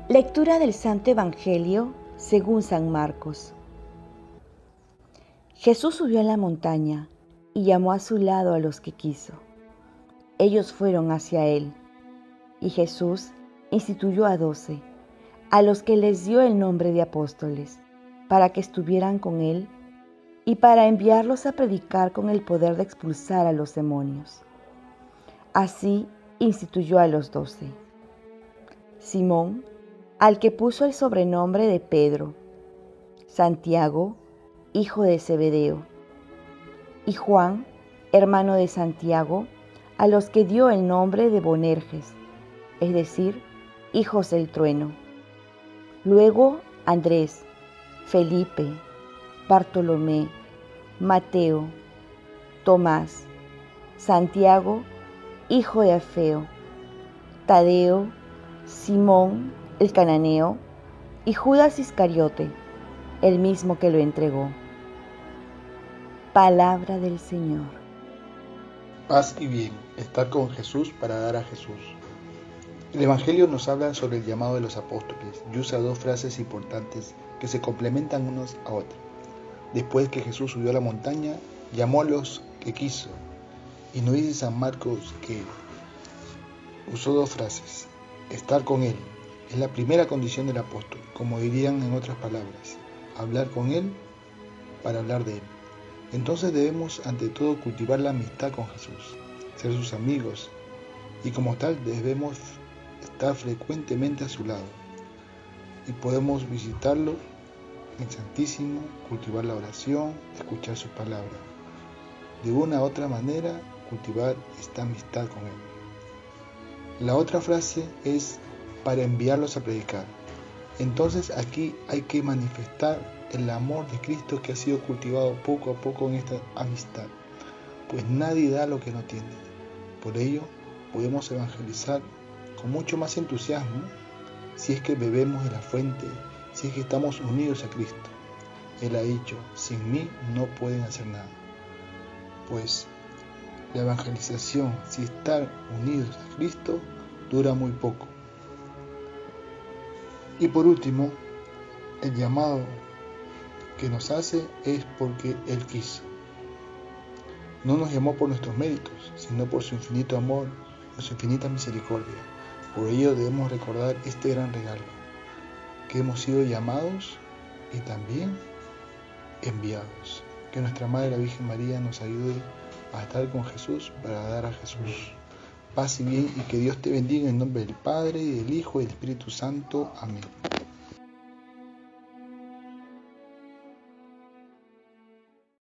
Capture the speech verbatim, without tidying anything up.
Lectura del Santo Evangelio según San Marcos. Jesús subió a la montaña y llamó a su lado a los que quiso. Ellos fueron hacia él, y Jesús instituyó a doce, a los que les dio el nombre de apóstoles, para que estuvieran con él y para enviarlos a predicar con el poder de expulsar a los demonios. Así instituyó a los doce: Simón, al que puso el sobrenombre de Pedro; Santiago, hijo de Zebedeo; y Juan, hermano de Santiago, a los que dio el nombre de Boanerges, es decir, hijos del trueno; luego Andrés, Felipe, Bartolomé, Mateo, Tomás, Santiago, hijo de Alfeo, Tadeo, Simón el cananeo, y Judas Iscariote, el mismo que lo entregó. Palabra del Señor. Paz y bien, estar con Jesús para dar a Jesús. El Evangelio nos habla sobre el llamado de los apóstoles y usa dos frases importantes que se complementan unos a otros. Después que Jesús subió a la montaña, llamó a los que quiso. Y nos dice San Marcos que usó dos frases: estar con Él es la primera condición del apóstol, como dirían en otras palabras, hablar con Él para hablar de Él. Entonces debemos ante todo cultivar la amistad con Jesús, ser sus amigos, y como tal debemos estar frecuentemente a su lado. Y podemos visitarlo en Santísimo, cultivar la oración, escuchar su palabra. De una u otra manera, cultivar esta amistad con Él. La otra frase es para enviarlos a predicar. Entonces aquí hay que manifestar el amor de Cristo que ha sido cultivado poco a poco en esta amistad, pues nadie da lo que no tiene. Por ello podemos evangelizar con mucho más entusiasmo si es que bebemos de la fuente, si es que estamos unidos a Cristo. Él ha dicho: sin mí no pueden hacer nada. Pues la evangelización, si estar unidos a Cristo, dura muy poco. Y por último, el llamado que nos hace es porque Él quiso. No nos llamó por nuestros méritos, sino por su infinito amor, por su infinita misericordia. Por ello debemos recordar este gran regalo, que hemos sido llamados y también enviados. Que nuestra Madre la Virgen María nos ayude a estar con Jesús para dar a Jesús. Paz y bien, y que Dios te bendiga en nombre del Padre, y del Hijo y del Espíritu Santo. Amén.